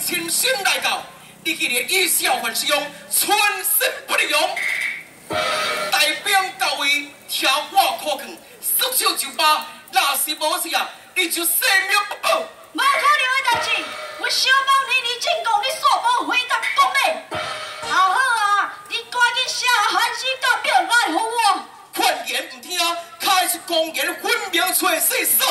亲身来到，你今日以小还是用，全身不利用。代表到位，听我可劝，束手就罢。若是无事啊，你就性命不保。 无可能的代志，我小帮你进贡，你煞无回答讲嘞。好好啊，你赶紧写函信到表来给我。 劝言唔听，开始公然分明找死手。